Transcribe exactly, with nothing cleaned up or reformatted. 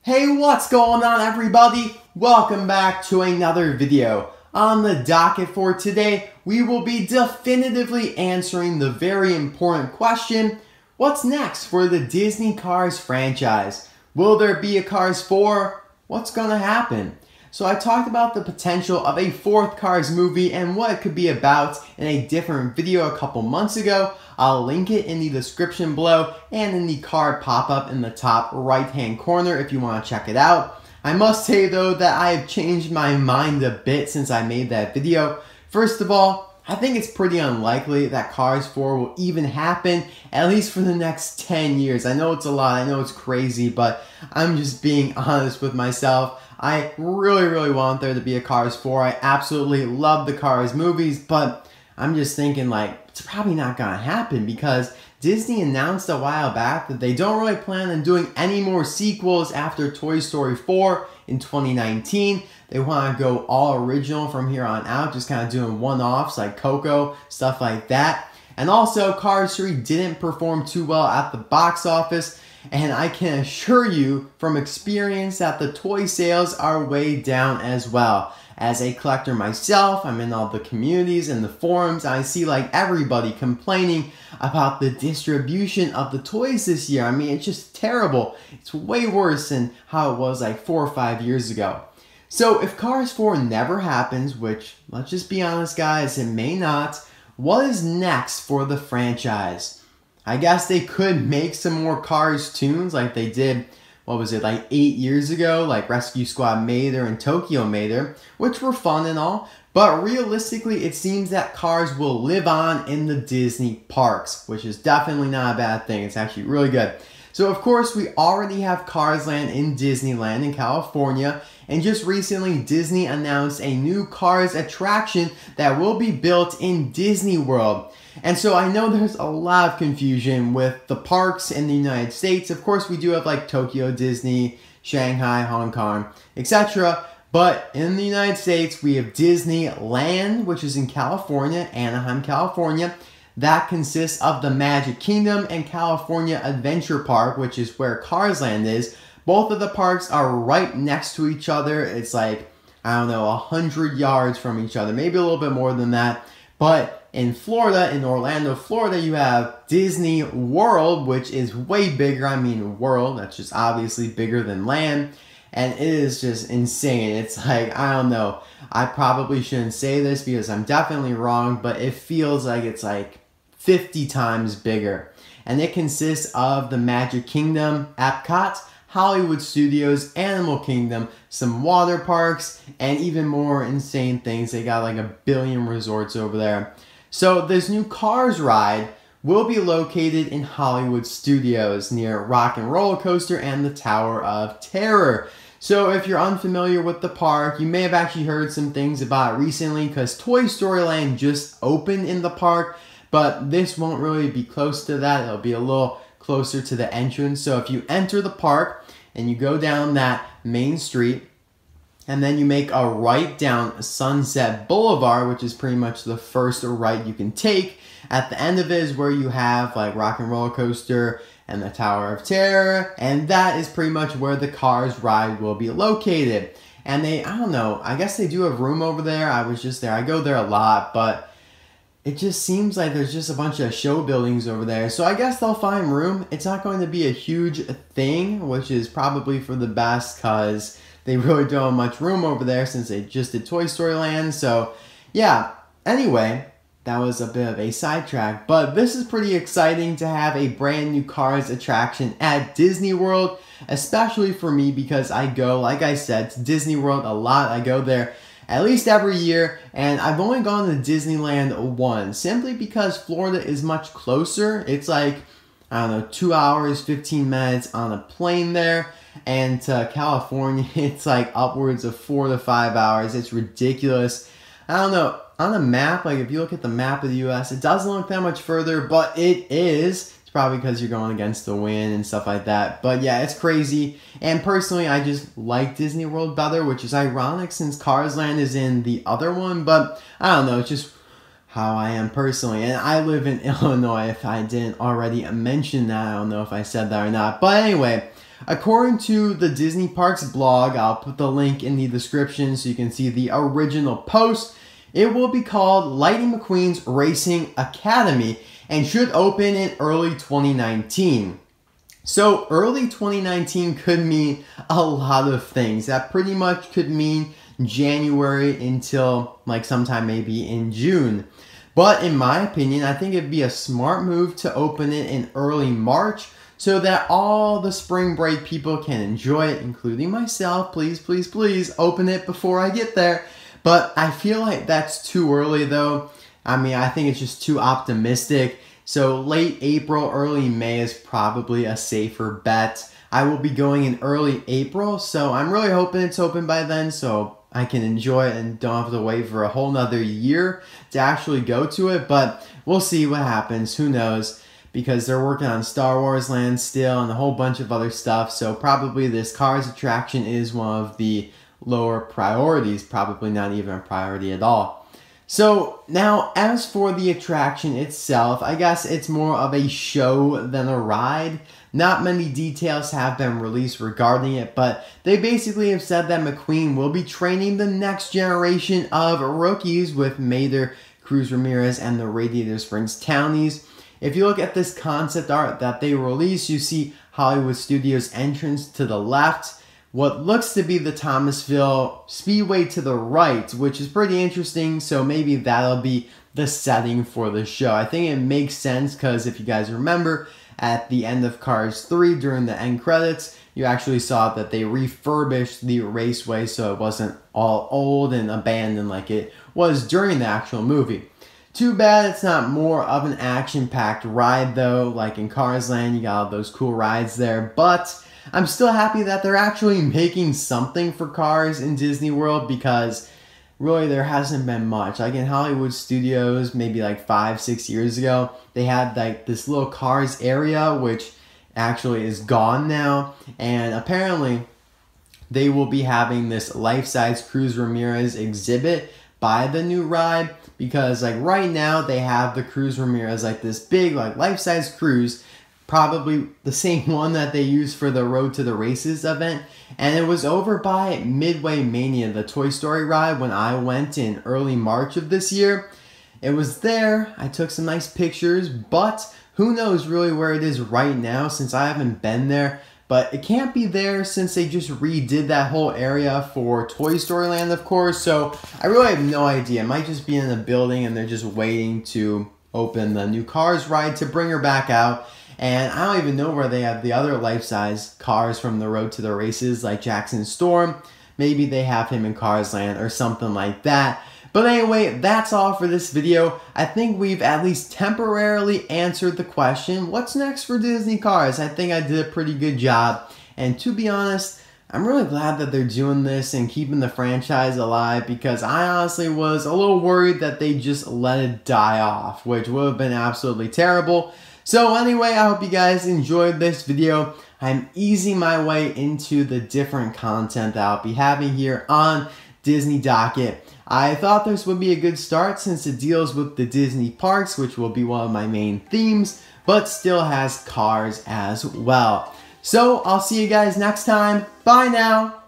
Hey, what's going on, everybody? Welcome back to another video. On the docket for today, we will be definitively answering the very important question, what's next for the Disney Cars franchise? Will there be a Cars four? What's gonna happen? So I talked about the potential of a fourth Cars movie and what it could be about in a different video a couple months ago. I'll link it in the description below and in the card pop-up in the top right hand corner if you want to check it out. I must say though that I have changed my mind a bit since I made that video. First of all, I think it's pretty unlikely that Cars four will even happen, at least for the next ten years. I know it's a lot, I know it's crazy, but I'm just being honest with myself. I really, really want there to be a Cars four. I absolutely love the Cars movies, but I'm just thinking like, it's probably not gonna happen because Disney announced a while back that they don't really plan on doing any more sequels after Toy Story four in twenty nineteen. They want to go all original from here on out, just kind of doing one-offs like Coco, stuff like that. And also, Cars three didn't perform too well at the box office, and I can assure you from experience that the toy sales are way down as well. As a collector myself, I'm in all the communities and the forums, and I see like everybody complaining about the distribution of the toys this year. I mean, it's just terrible. It's way worse than how it was like four or five years ago. So if Cars four never happens, which let's just be honest guys, it may not, what is next for the franchise? I guess they could make some more Cars tunes like they did, what was it, like eight years ago, like Rescue Squad Mater and Tokyo Mater, which were fun and all, but realistically it seems that Cars will live on in the Disney parks, which is definitely not a bad thing. It's actually really good. So of course we already have Cars Land in Disneyland in California, and just recently Disney announced a new Cars attraction that will be built in Disney World. And so I know there's a lot of confusion with the parks in the United States. Of course we do have like Tokyo Disney, Shanghai, Hong Kong, et cetera. But in the United States we have Disneyland, which is in California, Anaheim, California. That consists of the Magic Kingdom and California Adventure Park, which is where Cars Land is. Both of the parks are right next to each other. It's like, I don't know, a hundred yards from each other, maybe a little bit more than that. But in Florida, in Orlando, Florida, you have Disney World, which is way bigger. I mean, World, that's just obviously bigger than Land. And it is just insane. It's like, I don't know. I probably shouldn't say this because I'm definitely wrong, but it feels like it's like fifty times bigger. And it consists of the Magic Kingdom, Epcot, Hollywood Studios, Animal Kingdom, some water parks, and even more insane things. They got like a billion resorts over there. So this new Cars ride will be located in Hollywood Studios near Rock and Roller Coaster and the Tower of Terror. So if you're unfamiliar with the park, you may have actually heard some things about it recently because Toy Story Land just opened in the park, but this won't really be close to that. It'll be a little closer to the entrance. So if you enter the park and you go down that main street and then you make a right down Sunset Boulevard, which is pretty much the first right you can take, at the end of it is where you have like Rock and Roller Coaster and the Tower of Terror, and that is pretty much where the Cars ride will be located. And they, I don't know, I guess they do have room over there. I was just there. I go there a lot, but it just seems like there's just a bunch of show buildings over there. So I guess they'll find room. It's not going to be a huge thing, which is probably for the best because they really don't have much room over there since they just did Toy Story Land. So yeah, anyway, that was a bit of a sidetrack, but this is pretty exciting to have a brand new Cars attraction at Disney World, especially for me because I go, like I said, to Disney World a lot. I go there at least every year, and I've only gone to Disneyland once, simply because Florida is much closer. It's like, I don't know, two hours, fifteen minutes on a plane there, and to California, it's like upwards of four to five hours. It's ridiculous. I don't know. On a map, like if you look at the map of the U S, it doesn't look that much further, but it is. It's probably because you're going against the wind and stuff like that. But yeah, it's crazy. And personally, I just like Disney World better, which is ironic since Cars Land is in the other one. But I don't know, it's just how I am personally. And I live in Illinois, if I didn't already mention that. I don't know if I said that or not. But anyway, according to the Disney Parks blog, I'll put the link in the description so you can see the original post. It will be called Lightning McQueen's Racing Academy and should open in early twenty nineteen. So early twenty nineteen could mean a lot of things. That pretty much could mean January until like sometime maybe in June. But in my opinion, I think it'd be a smart move to open it in early March so that all the spring break people can enjoy it, including myself. Please, please, please open it before I get there. But I feel like that's too early though. I mean, I think it's just too optimistic. So late April, early May is probably a safer bet. I will be going in early April, so I'm really hoping it's open by then so I can enjoy it and don't have to wait for a whole nother year to actually go to it. But we'll see what happens. Who knows? Because they're working on Star Wars Land still and a whole bunch of other stuff. So probably this Cars attraction is one of the lower priorities, probably not even a priority at all. So now as for the attraction itself, I guess it's more of a show than a ride. Not many details have been released regarding it, but they basically have said that McQueen will be training the next generation of rookies with Mater, Cruz Ramirez, and the Radiator Springs Townies. If you look at this concept art that they released, you see Hollywood Studios entrance to the left, what looks to be the Thomasville Speedway to the right, which is pretty interesting, so maybe that'll be the setting for the show. I think it makes sense because if you guys remember, at the end of Cars three during the end credits, you actually saw that they refurbished the raceway so it wasn't all old and abandoned like it was during the actual movie. Too bad it's not more of an action-packed ride though, like in Cars Land, you got all those cool rides there, but I'm still happy that they're actually making something for Cars in Disney World because really there hasn't been much. Like in Hollywood Studios, maybe like five, six years ago, they had like this little Cars area, which actually is gone now. And apparently they will be having this life-size Cruz Ramirez exhibit by the new ride because like right now they have the Cruz Ramirez, like this big like life-size Cruz, probably the same one that they used for the Road to the Races event. And it was over by Midway Mania, the Toy Story ride, when I went in early March of this year. It was there. I took some nice pictures, but who knows really where it is right now since I haven't been there. But it can't be there since they just redid that whole area for Toy Story Land, of course. So I really have no idea. It might just be in a building and they're just waiting to open the new Cars ride to bring her back out. And I don't even know where they have the other life-size cars from the Road to the Races, like Jackson Storm. Maybe they have him in Cars Land or something like that. But anyway, that's all for this video. I think we've at least temporarily answered the question, what's next for Disney Cars? I think I did a pretty good job. And to be honest, I'm really glad that they're doing this and keeping the franchise alive because I honestly was a little worried that they just let it die off, which would have been absolutely terrible. So anyway, I hope you guys enjoyed this video. I'm easing my way into the different content that I'll be having here on Disney Docket. I thought this would be a good start since it deals with the Disney parks, which will be one of my main themes, but still has cars as well. So I'll see you guys next time. Bye now.